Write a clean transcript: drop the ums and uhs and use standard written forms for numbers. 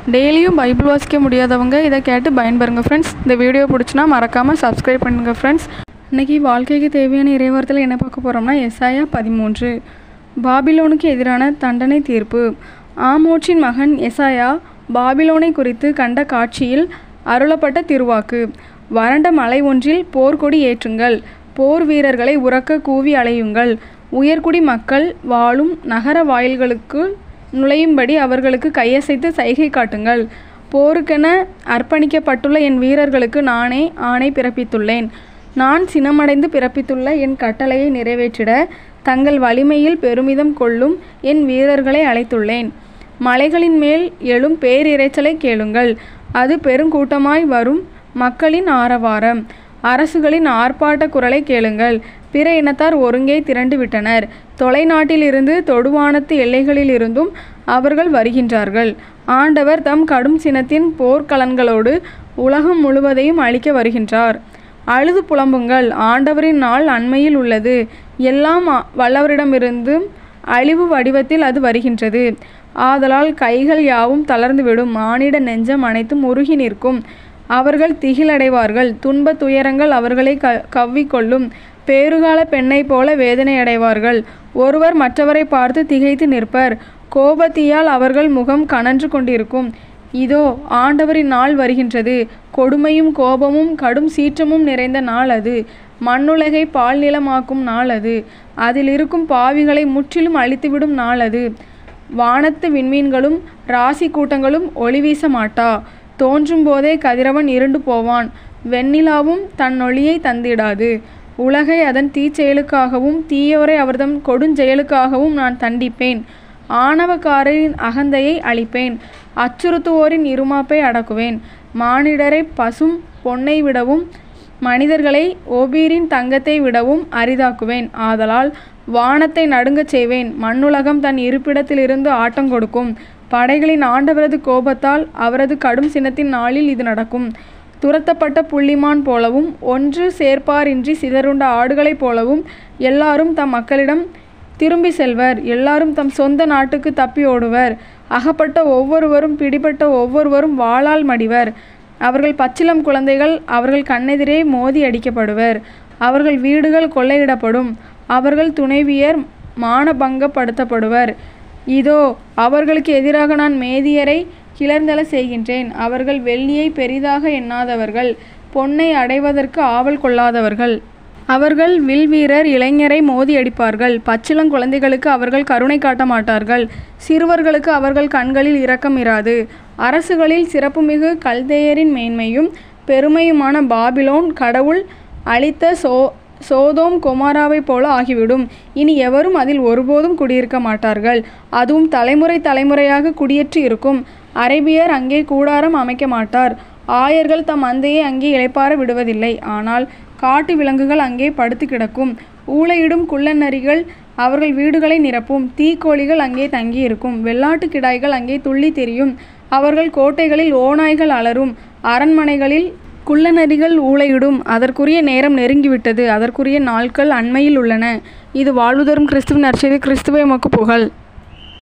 டெய்லியும் பைபிள் வாசிக்க முடியாதவங்க இதை கேட்டு பயன்பெறுங்க ஃப்ரெண்ட்ஸ். இந்த வீடியோ பிடிச்சினா மறக்காமல் சப்ஸ்கிரைப் பண்ணுங்க ஃப்ரெண்ட்ஸ். இன்றைக்கி வாழ்க்கைக்கு தேவையான இறைவார்த்தையில் என்ன பார்க்க போகிறோம்னா எசாயா 13 பாபிலோனுக்கு எதிரான தண்டனை தீர்ப்பு. ஆமோச்சின் மகன் எசாயா பாபிலோனை குறித்து கண்ட காட்சியில் அருளப்பட்ட திருவாக்கு. வறண்ட மலை ஒன்றில் போர்க்கொடி ஏற்றுங்கள், போர் வீரர்களை உரக்க கூவி அலையுங்கள், உயர்குடி மக்கள் வாழும் நகர வாயில்களுக்கு நுழையும்படி அவர்களுக்கு கையசைத்து சைகை காட்டுங்கள். போருக்கென அர்ப்பணிக்கப்பட்டுள்ள என் வீரர்களுக்கு நானே ஆணை பிறப்பித்துள்ளேன். நான் சினமடைந்து பிறப்பித்துள்ள என் கட்டளையை நிறைவேற்றிட தங்கள் வலிமையில் பெருமிதம் கொள்ளும் என் வீரர்களை அழைத்துள்ளேன். மலைகளின் மேல் எழும் பேரிரைச்சலை கேளுங்கள், அது பெருங்கூட்டமாய் வரும் மக்களின் ஆரவாரம். அரசுகளின் ஆர்ப்பாட்ட குரலை கேளுங்கள், பிற இனத்தார் ஒருங்கே திரண்டு விட்டனர். தொலைநாட்டிலிருந்து தொடுவானத்து எல்லைகளிலிருந்தும் அவர்கள் வருகின்றார்கள். ஆண்டவர் தம் கடும் சினத்தின் போர்க்கலன்களோடு உலகம் முழுவதையும் அழிக்க வருகின்றார். அழுது புலம்புங்கள், ஆண்டவரின் நாள் அண்மையில் உள்ளது. எல்லாம் வல்லவரிடமிருந்தும் அழிவு வடிவத்தில் அது வருகின்றது. ஆதலால் கைகள் யாவும் தளர்ந்துவிடும், மானிட நெஞ்சம் அனைத்தும் உருகி நிற்கும். அவர்கள் திகிலடைவார்கள், துன்ப துயரங்கள் அவர்களை கவ்விக்கொள்ளும். பேறுகால பெண்ணை போல வேதனை அடைவார்கள். ஒருவர் மற்றவரை பார்த்து திகைத்து நிற்பர். கோபத்தீயால் அவர்கள் முகம் கனன்று கொண்டிருக்கும். இதோ ஆண்டவரின் நாள் வருகின்றது. கொடுமையும் கோபமும் கடும் சீற்றமும் நிறைந்த நாள் அது. மண்ணுலகை பால் நிலமாக்கும் நாள் அது. அதில் இருக்கும் பாவிகளை முற்றிலும் அழித்துவிடும் நாள் அது. வானத்து விண்மீன்களும் ராசி கூட்டங்களும் ஒளி வீச மாட்டா. தோன்றும் போதே கதிரவன் இருண்டு போவான், வெண்ணிலாவும் தன் ஒளியை தந்திடாது. உலகை அதன் தீச்செயலுக்காகவும் தீயோரை அவர்தம் கொடுஞ்செயலுக்காகவும் நான் தண்டிப்பேன். ஆணவக்காரரின் அகந்தையை அழிப்பேன், அச்சுறுத்துவோரின் இருமாப்பை அடக்குவேன். மானிடரை பசும் பொன்னை விடவும் மனிதர்களை ஓபீரின் தங்கத்தை விடவும் அரிதாக்குவேன். ஆதலால் வானத்தை நடுங்கச் செய்வேன், மண்ணுலகம் தன் இருப்பிடத்திலிருந்து ஆட்டம் கொடுக்கும். படைகளின் ஆண்டவரது கோபத்தால் அவரது கடும் சினத்தின் நாளில் இது நடக்கும். துரத்தப்பட்ட புள்ளிமான் போலவும் ஒன்று சேர்ப்பாரின்றி சிதறுண்ட ஆடுகளைப் போலவும் எல்லாரும் தம் மக்களிடம் திரும்பி செல்வர். எல்லாரும் தம் சொந்த நாட்டுக்கு தப்பி ஓடுவர். அகப்பட்ட ஒவ்வொருவரும் பிடிபட்ட ஒவ்வொருவரும் வாளால் மடிவர். அவர்கள் பச்சிளம் குழந்தைகள் அவர்கள் கண்ணெதிரே மோதி அடிக்கப்படுவர். அவர்கள் வீடுகள் கொள்ளையிடப்படும். அவர்கள் துணைவியர் மானபங்கப்படுத்தப்படுவர். இதோ அவர்களுக்கு எதிராக நான் மேதியரை கிளர்ந்தெழ செய்கின்றேன். அவர்கள் வெள்ளியை பெரிதாக எண்ணாதவர்கள், பொன்னை அடைவதற்கு ஆவல் கொள்ளாதவர்கள். அவர்கள் வில்வீரர் இளைஞரை மோதி அடிப்பார்கள். பச்சிளம் குழந்தைகளுக்கு அவர்கள் கருணை காட்ட மாட்டார்கள். சிறுவர்களுக்கு அவர்கள் கண்களில் இரக்கம் இராது. அரசுகளில் சிறப்புமிகு கல்தேயரின் மேன்மையும் பெருமையுமான பாபிலோன் கடவுள் அளித்த சோதோம் கொமாராவை போல ஆகிவிடும். இனி எவரும் அதில் ஒருபோதும் குடியிருக்க மாட்டார்கள். அதுவும் தலைமுறை தலைமுறையாக குடியேற்றி இருக்கும். அரேபியர் அங்கே கூடாரம் அமைக்க மாட்டார். ஆயர்கள் தம் மந்தையை அங்கே இளைப்பாற விடுவதில்லை. ஆனால் காட்டு விலங்குகள் அங்கே படுத்து கிடக்கும். ஊளையிடும் குள்ளநரிகள் அவர்கள் வீடுகளை நிரப்பும். தீக்கோழிகள் அங்கே தங்கியிருக்கும். வெள்ளாட்டு கிடாய்கள் அங்கே துள்ளி திரியும். அவர்கள் கோட்டைகளில் ஓநாய்கள் அலரும். அரண்மனைகளில் குள்ளநரிகள் ஊளையிடும். அதற்குரிய நேரம் நெருங்கிவிட்டது. அதற்குரிய நாட்கள் அண்மையில் உள்ளன. இது வாழ்வு தரும் கிறிஸ்துவின் நற்செய்தி. கிறிஸ்துவே உமக்கு புகழ்.